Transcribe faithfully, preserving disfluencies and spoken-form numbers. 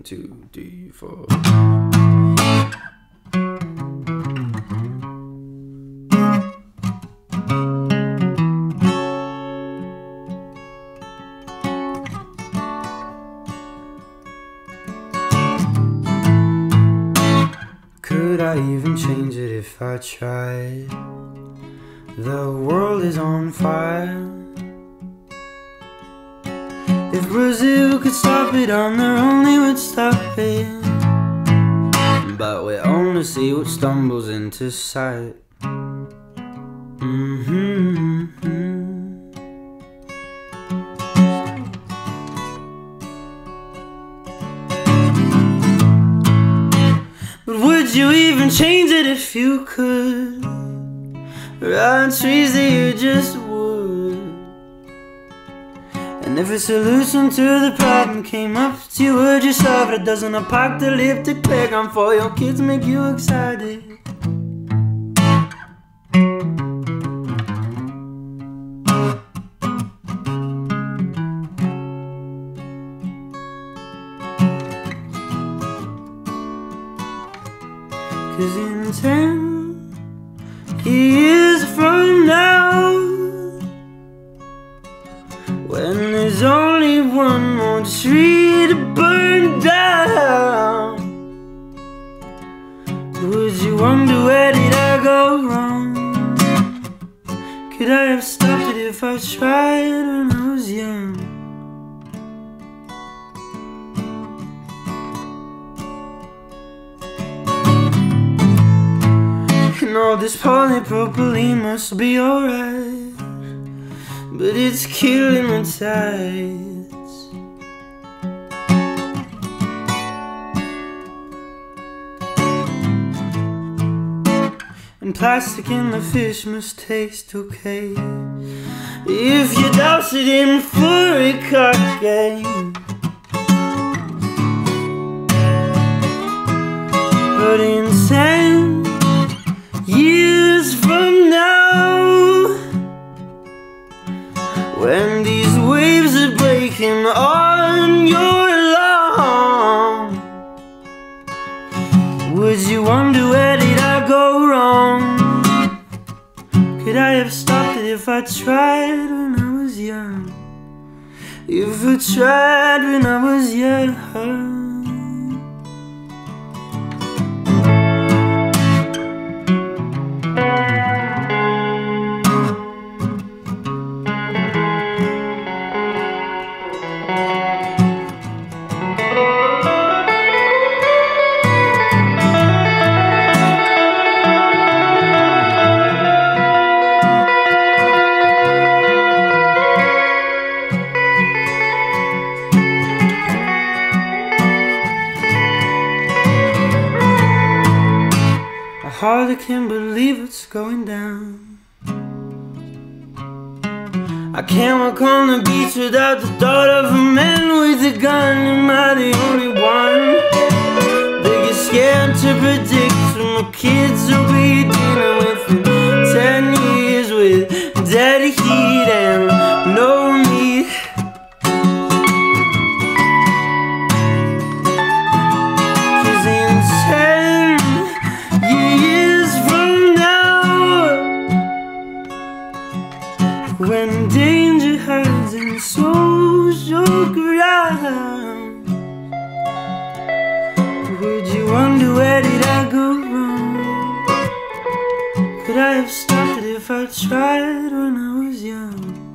two, three, four. Could I even change it if I tried? The world is on fire. If Brazil could stop it on their own, they would stop it. But we only see what stumbles into sight. Mm-hmm, mm-hmm. But would you even change it if you could? Around trees that you just would. And if a solution to the problem came up to you, would you solve it? Doesn't a apocalyptic playground for your kids make you excited? Cause in ten years from now, when there's only one more tree to burn down, would you wonder where did I go wrong? Could I have stopped it if I tried when I was young? And all this polypropylene must be alright, but it's killing the tides. And plastic in the fish must taste okay if you douse it in for a cock game. But in ten years from now, when these waves are breaking on your lawn, would you wonder where did I go wrong? Could I have stopped it if I tried when I was young? If I tried when I was young. I hardly can believe it's going down. I can't walk on the beach without the thought of a man with a gun. Am I the only one? They get scared to predict what my kids will be dealing with in ten years with dead heat and no meat. Cause in ten years from now, when danger hides in social ground, would you wonder where did I go wrong? Could I have stopped it if I tried when I was young?